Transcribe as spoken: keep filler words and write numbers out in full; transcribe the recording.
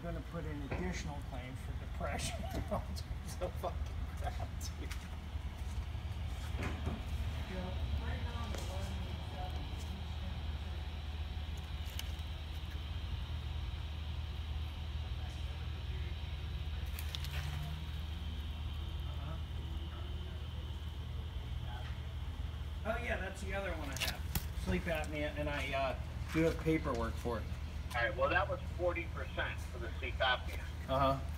going to put an additional claim for depression. So fucking crap, dude. Oh yeah, that's the other one I have. Sleep apnea, and I uh, do have paperwork for it. All right, well that was forty percent for the sleep apnea. Uh-huh.